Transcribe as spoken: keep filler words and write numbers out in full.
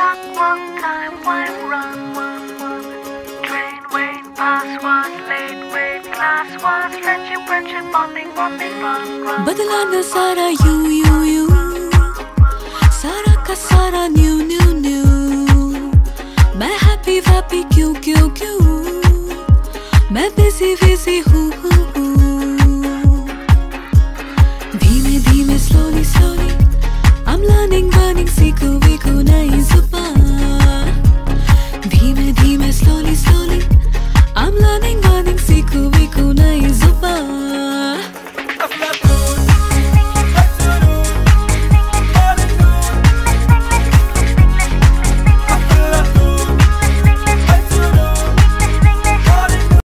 clock, one time, wine, run, one, one. Train, wait, pass, was late, wait, class, was friendship, friendship, bonding, bonding, run, run. बदला न सारा you you you, सारा का सारा new new new. मैं happy वैप्पी क्यों क्यों क्यों, मैं बिजी बिजी हूँ.